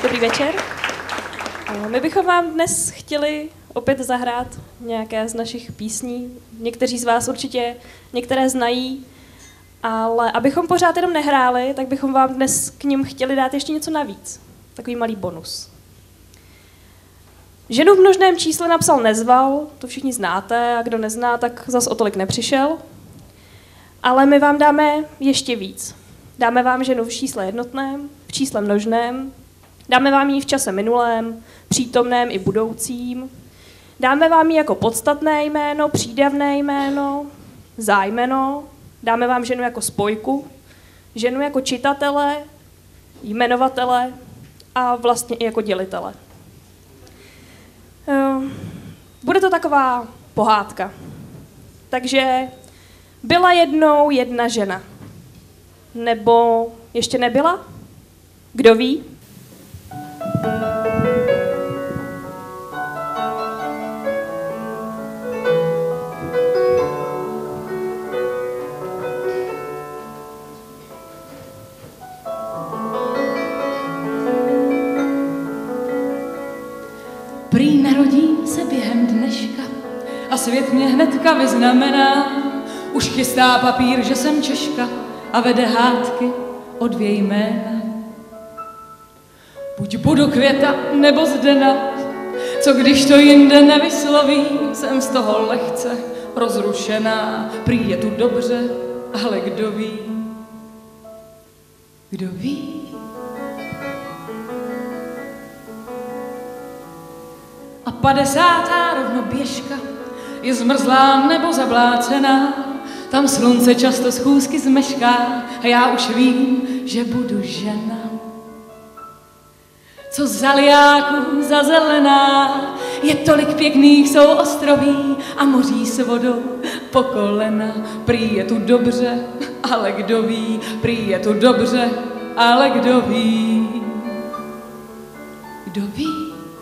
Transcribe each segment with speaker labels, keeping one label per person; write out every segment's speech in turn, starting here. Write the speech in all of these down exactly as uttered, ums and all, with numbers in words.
Speaker 1: Dobrý večer. My bychom vám dnes chtěli opět zahrát nějaké z našich písní. Někteří z vás určitě některé znají, ale abychom pořád jenom nehráli, tak bychom vám dnes k nim chtěli dát ještě něco navíc. Takový malý bonus. Ženu v množném čísle napsal Nezval, to všichni znáte, a kdo nezná, tak zas o tolik nepřišel. Ale my vám dáme ještě víc. Dáme vám ženu v čísle jednotném, v čísle množném, dáme vám ji v čase minulém, přítomném i budoucím, dáme vám ji jako podstatné jméno, přídavné jméno, zájmeno, dáme vám ženu jako spojku, ženu jako čitatele, jmenovatele a vlastně i jako dělitele. Bude to taková pohádka. Takže byla jednou jedna žena. Nebo ještě nebyla? Kdo ví?
Speaker 2: Prý narodím se během dneška a svět mě hnedka vyznamená. Už chystá papír, že jsem Češka a vede hádky o dvě jména. Buď budu Květa nebo Zdena, co když to jinde nevysloví, jsem z toho lehce rozrušená. Prý je tu dobře, ale kdo ví? Kdo ví? A padesátá rovnoběžka je zmrzlá nebo zablácená, tam slunce často schůzky zmešká a já už vím, že budu žena. Co za liáků zazelená, je tolik pěkných souostroví a moří s vodou po kolena. Prý je tu dobře, ale kdo ví, prý je tu dobře, ale kdo ví? Kdo ví?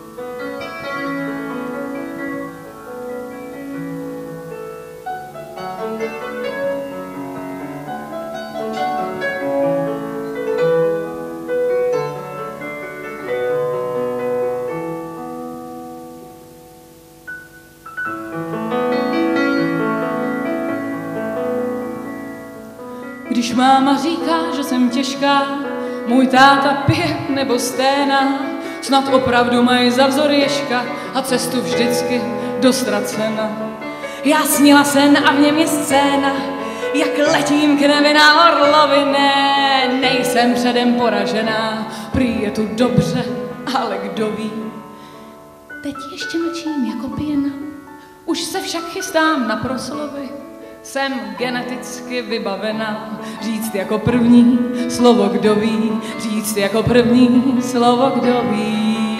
Speaker 2: Když máma říká, že jsem těžká, můj táta pije nebo sténá, snad opravdu mají za vzor ježka a cestu vždycky do ztracena. Já snila sen a v něm je scéna, jak letím k nebi na orlovi, ne, nejsem předem poražená, prý je tu dobře, ale kdo ví. Teď ještě mlčím jako pěna, už se však chystám na proslovy. Jsem geneticky vybavená, říct jako první slovo kdo ví, říct jako první slovo kdo ví.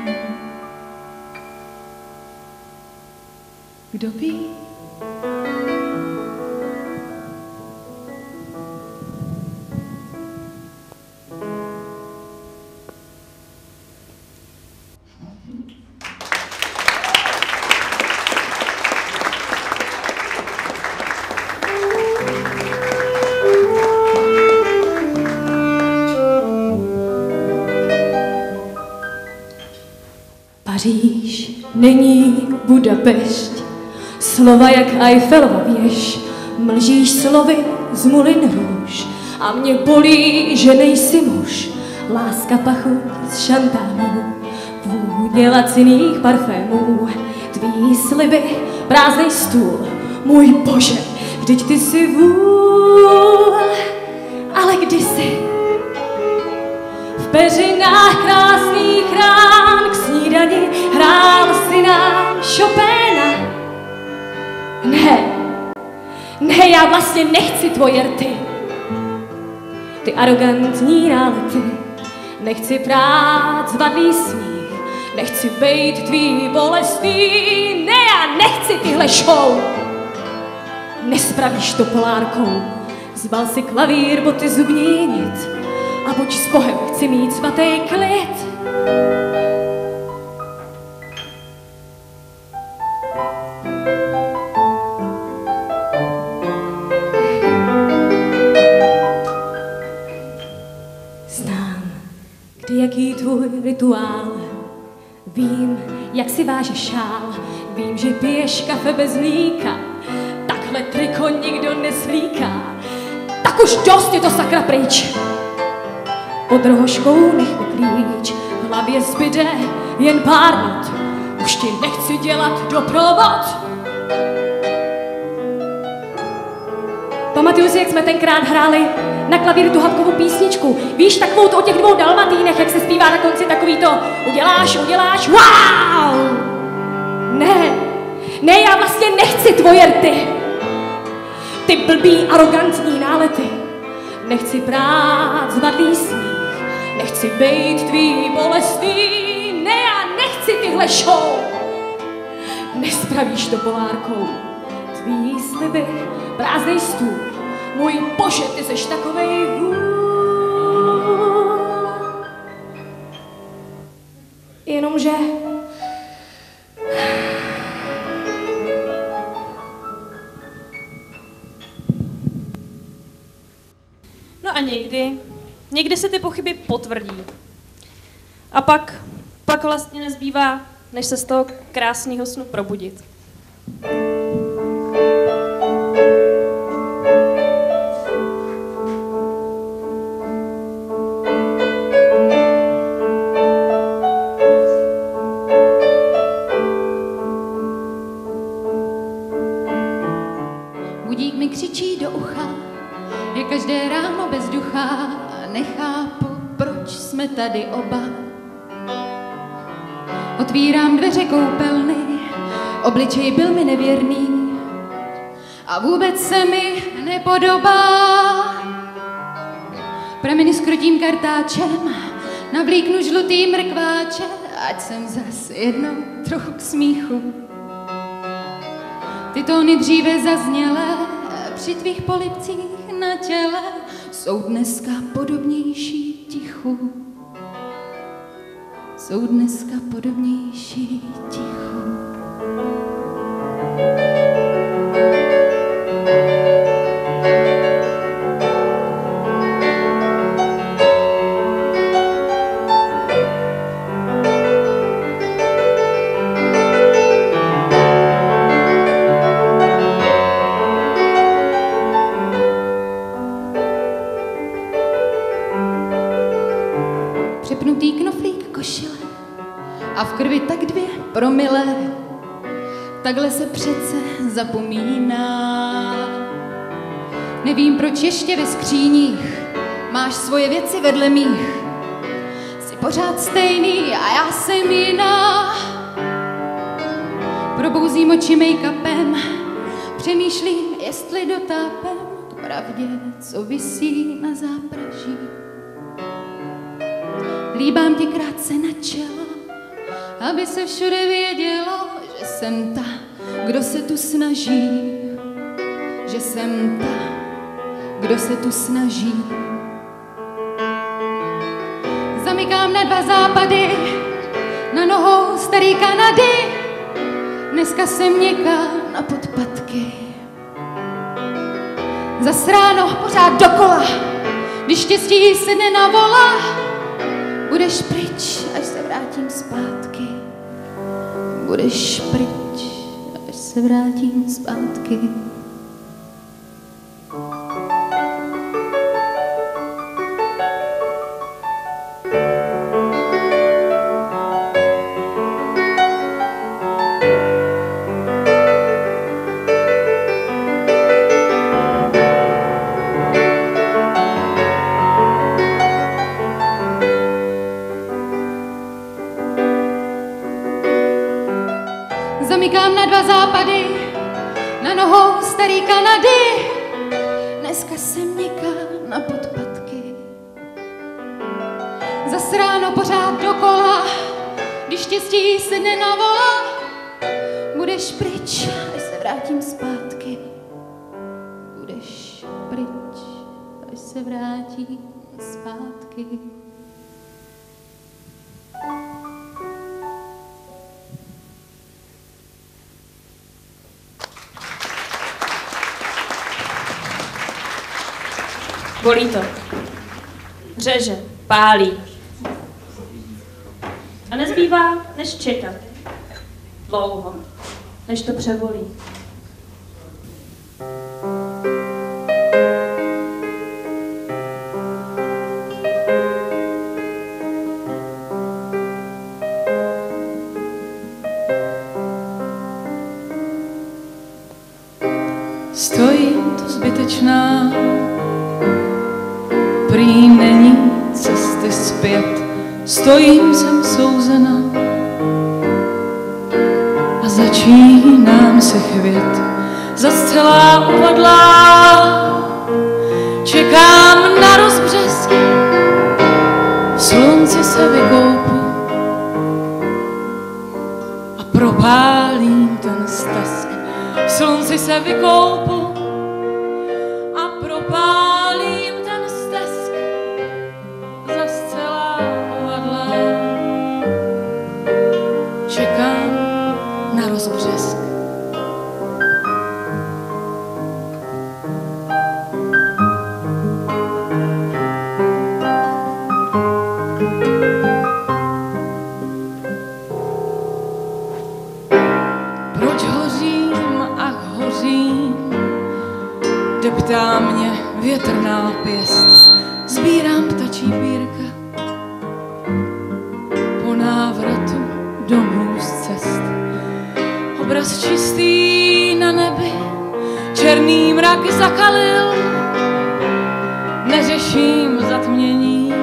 Speaker 2: Kdo ví?
Speaker 3: Paříž není Budapešť, slova jak Eiffelova věž, mlžíš slovy z mulin růž a mě bolí, že nejsi muž. Láska pachuť z šantánů, vůně laciných parfémů, tvý sliby, prázdnej stůl, můj bože, vždyť ty jsi vůl, ale kdysi v peřinách krásných rán k snídani hrál si nám Chopina. Ne, ne, já vlastně nechci tvoje rty, ty arrogantní nálety, nechci prát zvadný smích, nechci bejt tvý bolestný, ne, já nechci tyhle show. Nespravíš to polárkou, zbal si klavír, boty, zubní nit a buď s Bohem, chci mít svatý klid. Kdy jaký tvůj rituál? Vím, jak si vážeš šál, vím, že piješ kafe bez mlíka, takhle triko nikdo neslíká. Tak už dost, je to sakra pryč. Pod rohoškou nech mi klíč, v hlavě zbyde jen pár not, už ti nechci dělat doprovod. Pamatuju si, jak jsme tenkrát hráli na klavír tu Hadkovou písničku. Víš, takovou to o těch dvou dalmatínech, jak se zpívá na konci takový to uděláš, uděláš, wow! Ne, ne, já vlastně nechci tvoje rty. Ty blbý, arrogantní nálety. Nechci prát zvadlý smích, nechci bejt tvý bolestný. Ne, já nechci tyhle show. Nespravíš to polárkou. Tvý sliby, prázdnej stůl. Můj bože, ty seš takovej hůl. Jenomže
Speaker 1: no a někdy, někdy se ty pochyby potvrdí. A pak, pak vlastně nezbývá, než se z toho krásného snu probudit.
Speaker 2: Budík mi křičí do ucha, je každé ráno bez ducha a nechápu, proč jsme tady oba. Otvírám dveře koupelny, obličej byl mi nevěrný a vůbec se mi nepodobá. Prameny skrotím kartáčem, navlíknu žlutý mrkváče, ať jsem zas jednou trochu k smíchu. Ty tóny dříve zaznělé při tvých polibcích na těle jsou dneska podobnější tichu. Jsou dneska podobnější tichu. Přepnutý knoflík košile a v krvi tak dvě promile, takhle se přece zapomíná. Nevím, proč ještě ve skříních máš svoje věci vedle mých. Jsi pořád stejný a já jsem jiná. Probouzím oči make-upem, přemýšlím, jestli dotápem k pravdě, co visí na zápraží. Líbám tě krátce na čelo, aby se všude vědělo, že jsem ta, kdo se tu snaží. Že jsem ta, kdo se tu snaží. Zamykám na dva západy, na nohou starý Kanady. Dneska jsem měkká na podpatky. Zas ráno pořád dokola, když štěstí sedne na vola. Budeš pryč, až se vrátím zpátky. Budeš pryč, až se vrátím zpátky. Zamykám na dva západy, na nohou starý Kanady. Dneska jsem měkká na podpatky. Zas ráno pořád dokola, když štěstí sedne na vola. Budeš pryč, až se vrátím zpátky. Budeš pryč, až se vrátím zpátky.
Speaker 1: Bolí to. Řeže, pálí. A nezbývá, než čekat. Dlouho, než to převolí.
Speaker 2: Stojím tu zbytečná, prý není cesty zpět. Stojím, jsem souzena a začínám se chvět. Zas celá uvadlá, čekám na rozbřesk, v slunci se vykoupu a propálím ten stesk. V slunci se vykoupu a propálím ten stesk. Zas celá uvadlá, čekám na rozbřesk. Proč hořím, ach hořím, deptá mě větrná pěst. Sbírám ptačí pírka po návratu domů z cest. Obraz čistý na nebi, černý mrak zakalil. Neřeším zatmění,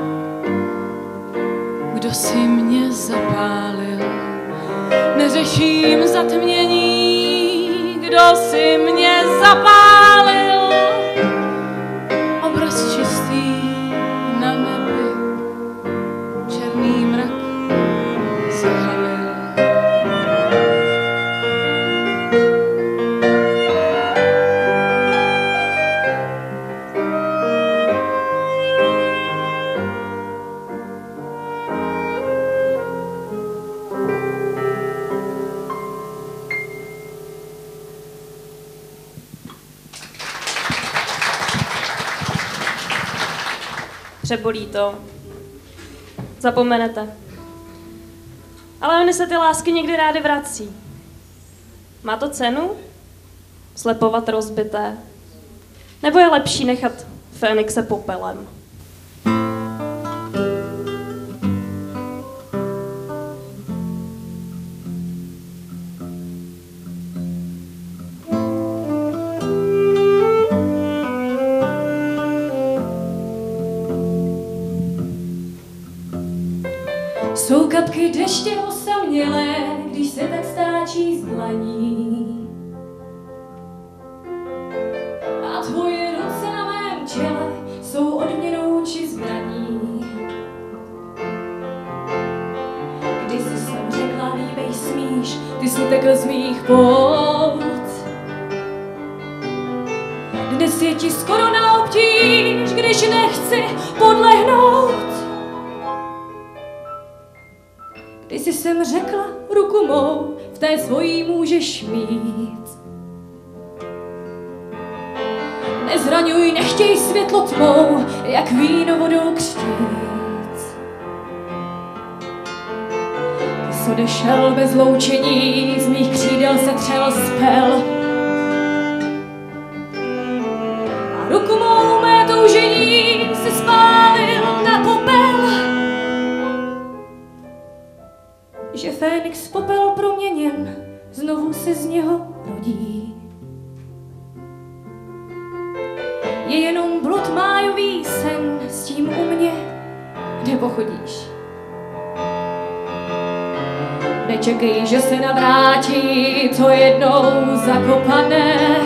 Speaker 2: kdo si mě zapálil. Neřeším zatmění, kdo si mě zapálil. Obraz čistý na nebi, černý mrak zahalil.
Speaker 1: Přebolí to. Zapomenete. Ale ony se ty lásky někdy rády vrací. Má to cenu? Slepovat rozbité? Nebo je lepší nechat Fénixe popelem?
Speaker 3: Jsou kapky deště osamělé, když se tak stáčí z dlaní. A tvoje ruce na mém čele jsou odměnou či zbraní. Když jsi jsem řekla, líbej smíš, ty jsi utekl z mých pout. Dnes je ti skoro na obtíž, když nechci podlehnout. Když jsi sem řekla, ruku mou v té svojí můžeš mít. Nezraňuj, nechtěj světlo tmou, jak víno vodou křtít. Ty jsi odešel bez loučení, z mých křídel se třel spel. A ruku mou mé toužení si spálil na popel. Že Fénix popel proměněn znovu se z něho rodí. Je jenom blud májový sen, s tím u mě nepochodíš. Nečekej, že se navrátí to jednou zakopané.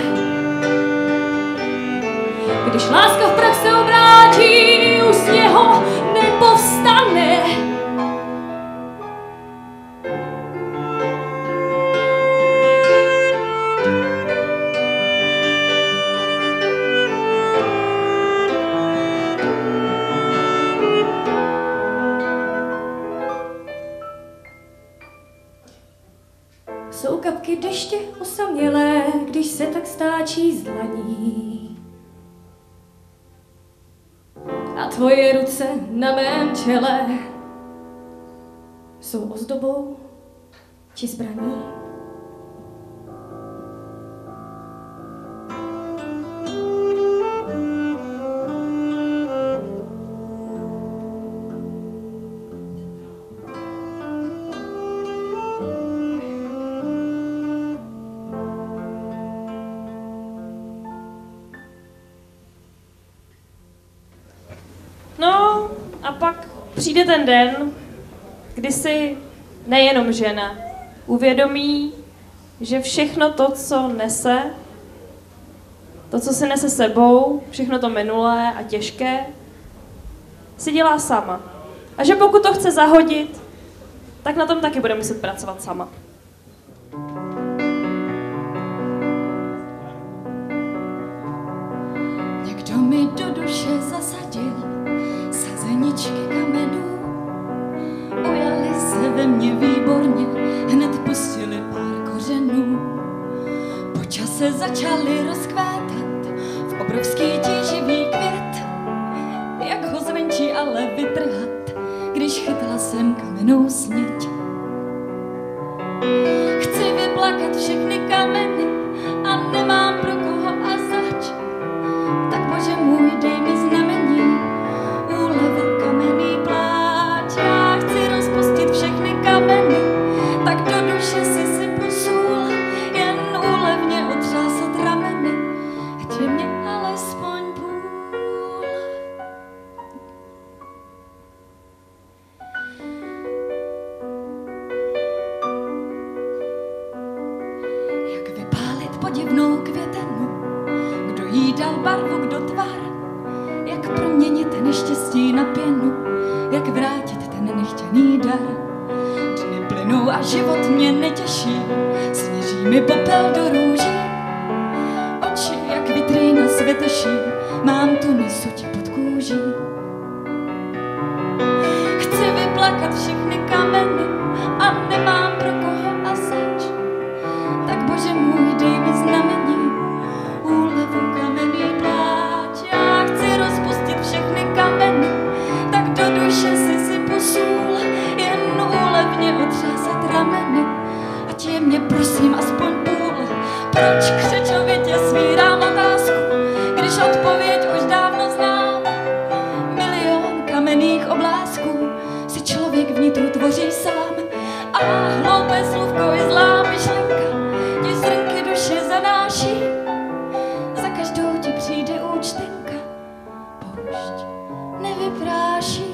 Speaker 3: Když láska v prach se obrátí, už z něho nepovstane. Jsou kapky deště osamělé, když se tak stáčí z dlaní. A tvoje ruce na mém čele jsou ozdobou či zbraní?
Speaker 1: No a pak přijde ten den, kdy si nejenom žena uvědomí, že všechno to, co nese, to, co si nese sebou, všechno to minulé a těžké, si dělá sama. A že pokud to chce zahodit, tak na tom taky bude muset pracovat sama.
Speaker 2: Někdo mi do duše zasadil sazeničky kamenů. Ujali se ve mně výborně, hned pustili pár kořenů. Po čase začali rozkvétat v obrovský tíživý květ. Jak ho zvenčí ale vytrhat, když chytla jsem kamennou sněť. Chci vyplakat všechny kameny a nemám pro koho a zač. Tak bože můj, dej mi znamení, úlevu kamenný pláč. Já chci rozpustit všechny kameny, tak do duše si sypu sůl, jen úlevně otřásat rameny, ať je mě alespoň půl. Jak vypálit podivnou květenu, kdo jí dal barvu, kdo tvar, jak proměnit neštěstí na pěnu, jak vrátit ten nechtěný dar. Dny plynou a život mě netěší, sněží mi popel do růží. Oči jak vitrína světeší, mám tu nesuti pod kůží. Chci vyplakat všechny kameny a nemám pro koho a zač. Tak bože můj, dej mi znamení, úlevu kamenný pláč. Já chci rozpustit všechny kameny, tak do duše si sypu sůl, jen úlevně otřásat rameny, ať je mě prosím aspoň půl. Proč křečovitě svírám otázku, když odpověď už dávno znám? Milion kamenných oblázků si člověk vnitru tvoří sám. A hloupé slůvko i zlá myšlenka ti zrnky duše zanáší. Za každou ti přijde účtenka, poušť nevyprášíš.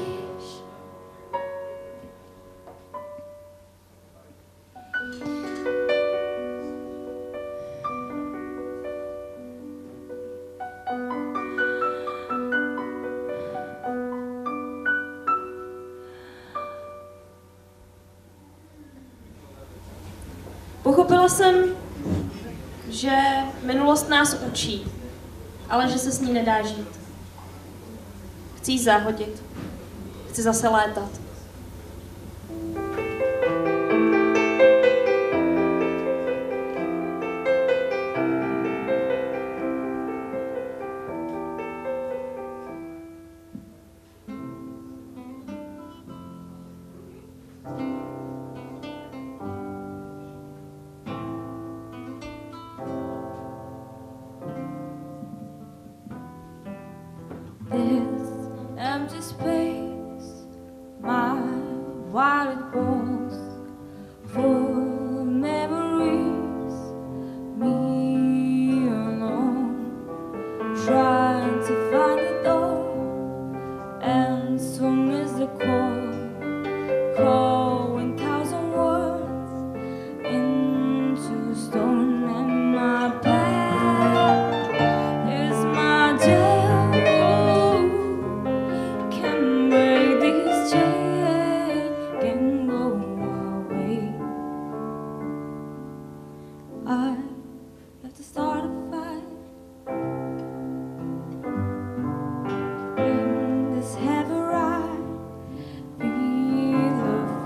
Speaker 1: Pochopila jsem, že minulost nás učí, ale že se s ní nedá žít. Chci ji zahodit. Chci zase létat.
Speaker 4: This empty space, my wild walls, full of memories, me alone, trying to find the door, and soon as the call, call in thousand words into stone, and my back is my death. I have to start a fight in this heavy ride. Feel the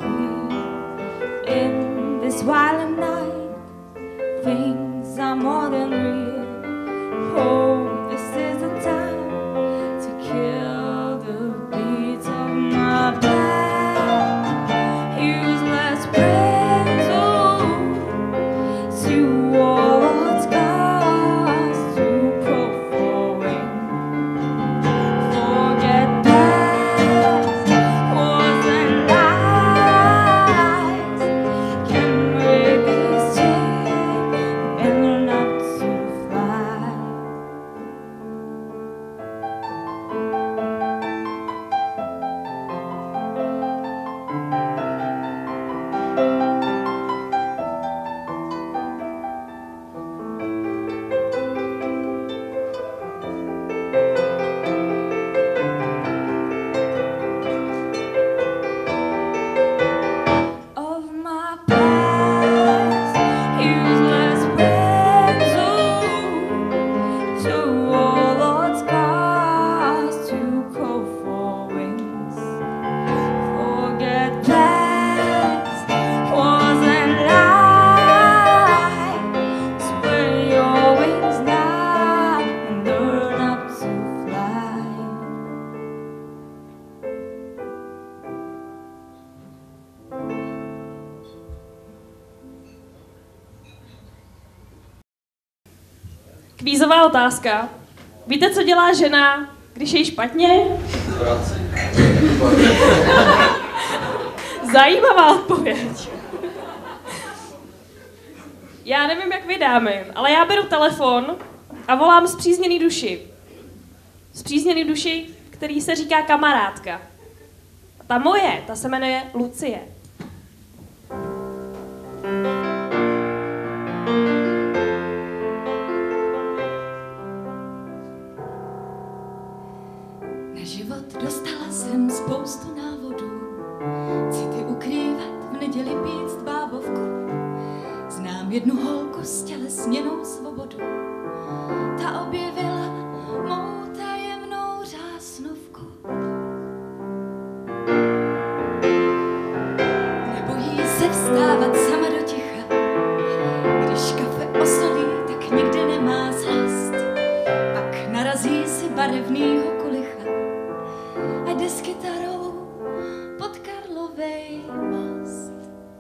Speaker 1: Kvízová otázka. Víte, co dělá žena, když je jí špatně? Zajímavá odpověď. Já nevím, jak vy dámy, ale já beru telefon a volám spřízněný duši. Spřízněný duši, který se říká kamarádka. A ta moje, ta se jmenuje Lucie.
Speaker 5: Na život dostala jsem spoustu návodů, city ukrývat, v neděli pít bábovku. Znám jednu holku s tělesněnou svobodu, ta objevila mou tajemnou řásnovku. Nebojí se vstávat sama do ticha, když kafe osolí, tak nikdy nemá zlost. Pak narazí si barevnýho kulicha a jde s kytarou pod Karlovej most.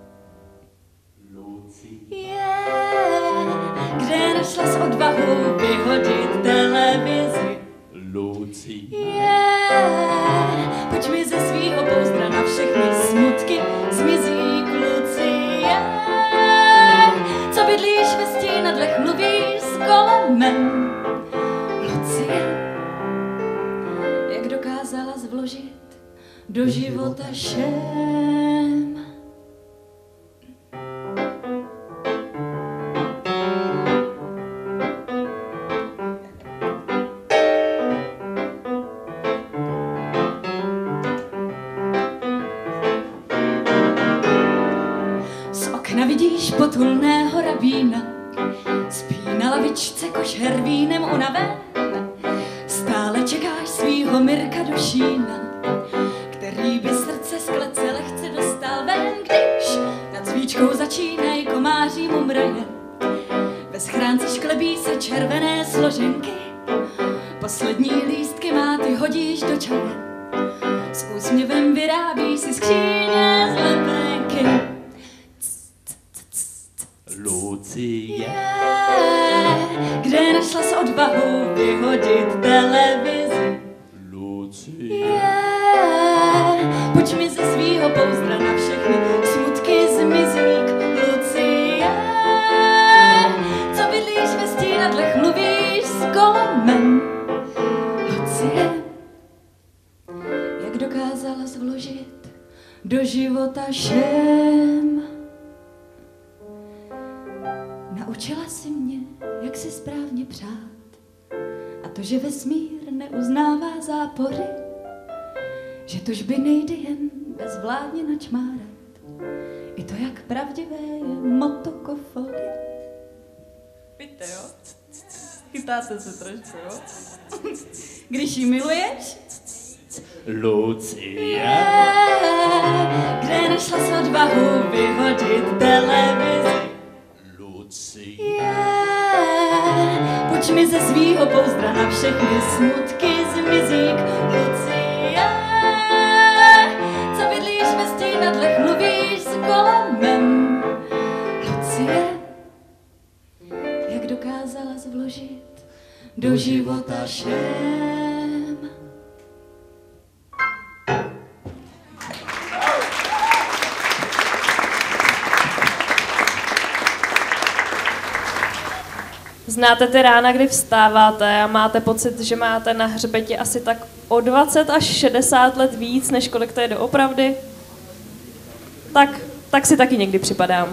Speaker 5: Yeah, kde našla s odvahou vyhodit televizi.
Speaker 6: Lucie.
Speaker 5: Yeah, pojď mi ze svýho pouzdra na všechny smutky zmizí k Lucie. Co bydlíš ve stínadlech, mluvíš s kolemem. Lucie, jak dokázala zvložit do života šem. Z okna vidíš potulného rabína, spí na lavičce košer vínem unaven. Stále čekáš svýho Mirka Došína, který by srdce z klece lehce dostal ven, když nad svíčkou začínají komáří mu mraje. Ve schránci šklebí se červené složenky, poslední lístky má, ty hodíš do čaje. S úsměvem vyrábíš si skříně z lepenky.
Speaker 6: Lucie.
Speaker 5: Yeah, kde našla s odvahou vyhodit televizi.
Speaker 6: Lucie.
Speaker 5: Yeah, pojď mi ze svýho pouzdra na všechny smutky zmizí k Lucie. Co bydlíš ve stínadlech, mluvíš s kolemem. Lucie, jak dokázala zvložit do života šem. Naučila si mě, jak si správně přát, a to, že vesmír neuznává zápory, že tužby nejde jen bezvládně načmárat, i to, jak pravdivé je motto kofory. Víte, jo? Chytáte se trošku, jo? Když jí miluješ?
Speaker 6: Lucie.
Speaker 5: Yeah, kde našla s odvahou vyhodit televizi. Yeah, pojď mi ze svýho pouzdra na všechny smutky zmizí k Lucie. Co bydlíš ve stínadlech, mluvíš s kolemem. Lucie, jak dokázala zvložit do života šem.
Speaker 1: Znáte ty rána, kdy vstáváte a máte pocit, že máte na hřbetě asi tak o dvacet až šedesát let víc, než kolik to je doopravdy? Tak, tak si taky někdy připadám.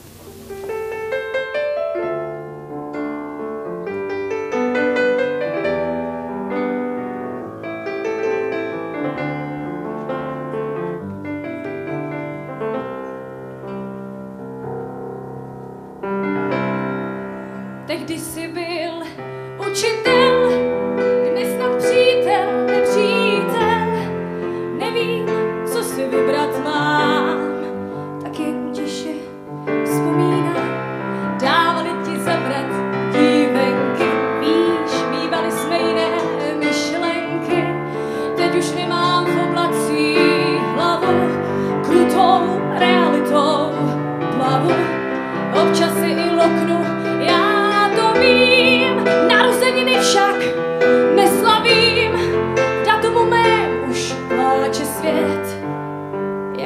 Speaker 3: Tehdy jsi byl učitel, dnes snad přítel, nepřítel. Nevím, co si vybrat mám, tak jen tiše vzpomínám. Dávali ti zabrat dívenky, víš, mívali jsme jiné myšlenky. Teď už nemám v oblacích hlavu, krutou realitou plavu. Občas si i loknu, já to vím, na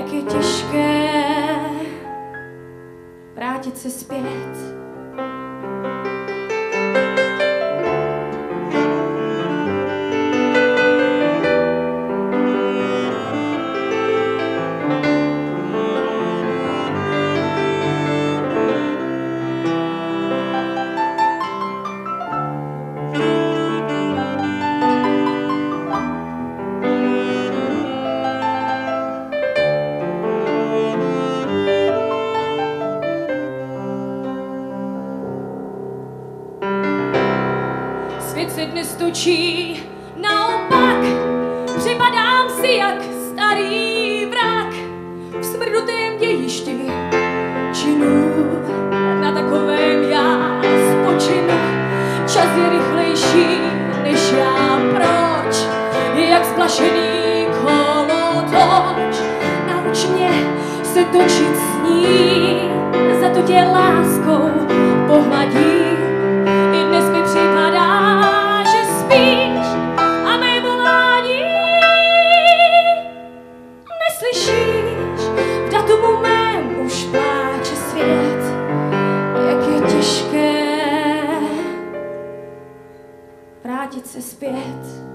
Speaker 3: jak je těžké vrátit se zpět. Svět se dnes točí naopak, připadám si jak starý vrak v smrdnutém dějišti činů. Na takovém já spočinu, čas je rychlejší než já, proč? Jak splašený kolotoč, nauč mě se točit s ní, za to tě láskou pohladí. I dnes mi připadá, že spíš a mé volání neslyšíš. V datumu mém už pláče svět, jak je těžké vrátit se zpět.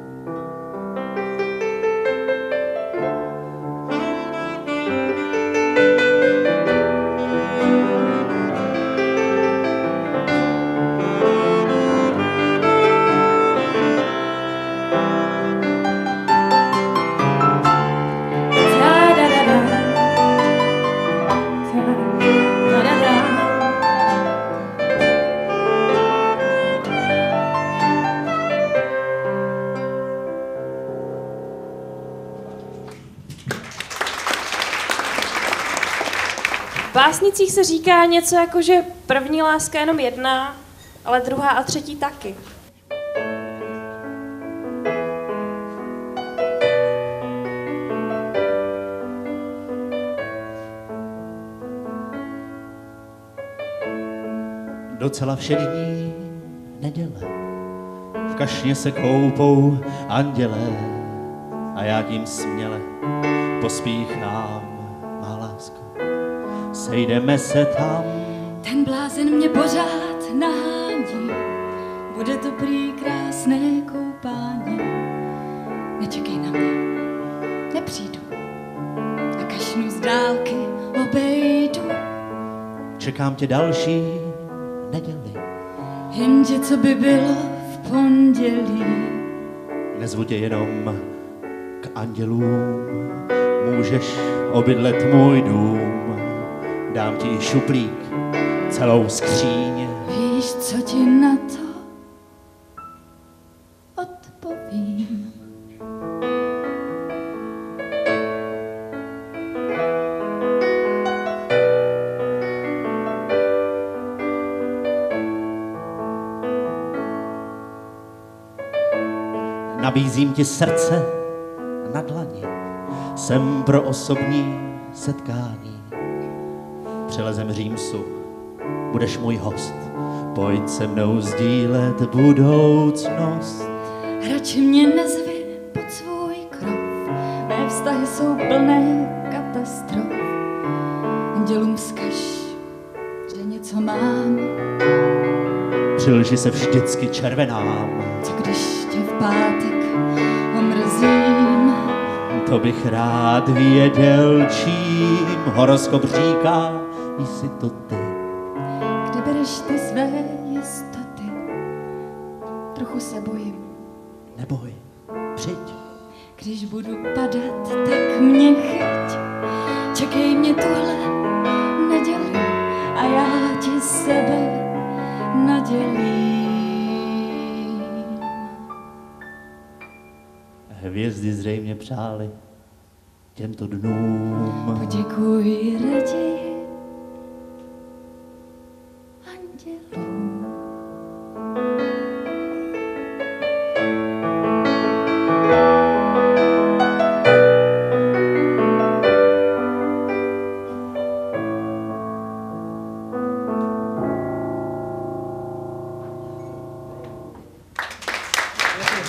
Speaker 1: V básnicích se říká něco jako, že první láska je jenom jedna, ale druhá a třetí taky.
Speaker 7: Docela všední neděle, v kašně se koupou andělé a já tím směle pospíchám, má lásko, sejdeme se tam.
Speaker 5: Ten blázen mě pořád nahání, bude to prý krásné koupání. Nečekej na mě, nepřijdu a kašnu z dálky obejdu.
Speaker 7: Čekám tě další neděli,
Speaker 5: Jenže co by bylo v pondělí?
Speaker 7: nezvu tě jenom k andělům, můžeš obydlet můj dům, dám ti šuplík, celou skříň.
Speaker 5: Víš, co ti na to odpovím?
Speaker 7: Nabízím ti srdce na dlani, jsem pro osobní setkání. Přelezem Římsu, budeš můj host, pojď se mnou sdílet budoucnost.
Speaker 5: Radši mě nezvi pod svůj krov, mé vztahy jsou plné katastrof. Andělům vzkaž, že něco mám.
Speaker 7: Při lži se vždycky červenám,
Speaker 5: Co když tě v pátek omrzím?
Speaker 7: to bych rád věděl, čím horoskop říká, jsi to ty.
Speaker 5: Kde bereš ty své jistoty? Trochu se bojím.
Speaker 7: Neboj, přijď.
Speaker 5: Když budu padat, tak mě chyť. Čekej mě tuhle neděli a já ti sebe nadělím.
Speaker 7: Hvězdy zřejmě přály těmto dnům.
Speaker 5: Poděkuji raději andělům.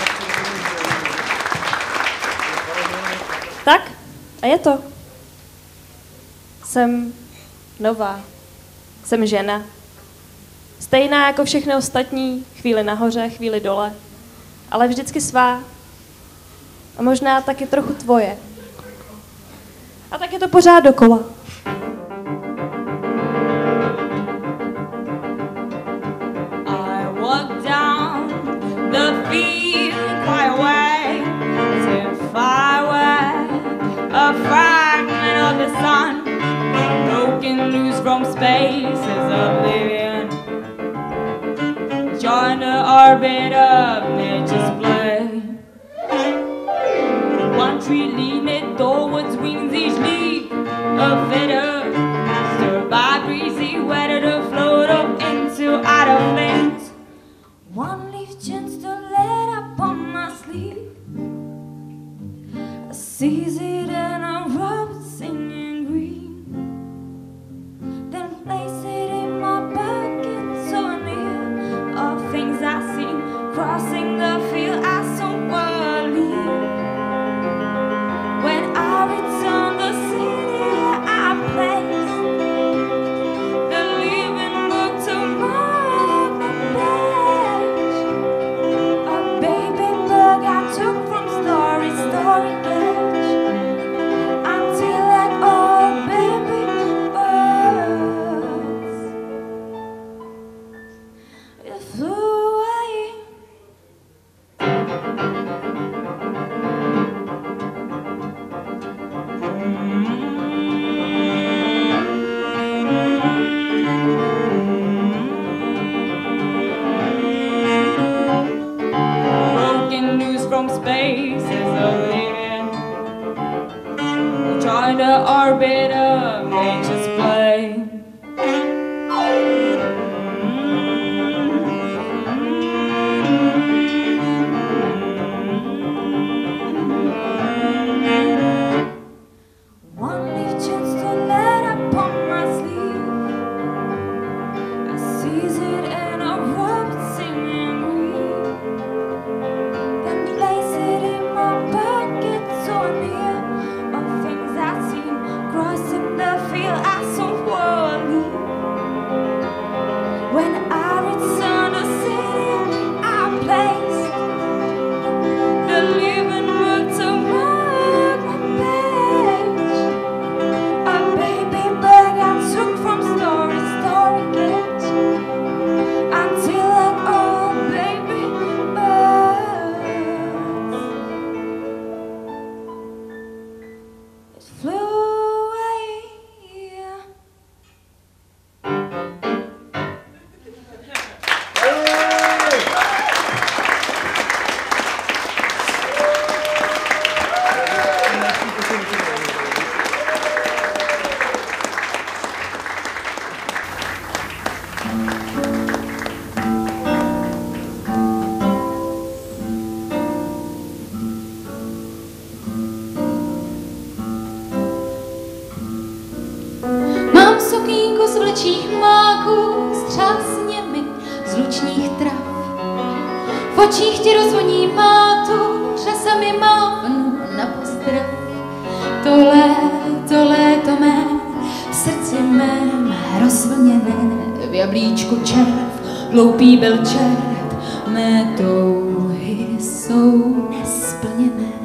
Speaker 1: Tak, a je to. Jsem nová. Jsem žena. Stejná jako všechny ostatní, chvíli nahoře, chvíli dole, ale vždycky svá. A možná taky trochu tvoje. A tak je to pořád dokola.
Speaker 4: I walk down the field quite away as if I were a fragment of the sun, broken loose from spaces of living, join the orbit of nature's play. One tree leaning towards wings, each leaf a feather, stirred by breezy weather to float up into outer flames. One leaf chance to let up on my sleeve, I seize it and I rub it singing green, then place it in my pocket so near all things I've seen, crossing the field I somewhere leave. When I return the city I place, the living book to mark the page. A baby bug I took from story, story cage, until like all baby birds, it flew away. Broken news from spaces of living, trying to orbit of nature's play. One leaf chance to let up on my sleeve, I seize it and I rub it singing green, then place it in my pocket so near all things I've seen, crossing the field I somewhere leave. When I return to city I place the living book to mark my page. A baby bug I took from story, story cage, until like all baby birds, it flew away.
Speaker 5: Mám sukínku z vlčích máků, střásně mi z lučních trav. V očích ti rozvoní mátu, řasami mávnu na pozdrav. To léto, léto mé, v srdci mém rozvlněné, v jablíčku červ, hloupý byl čert, mé touhy jsou nesplněné.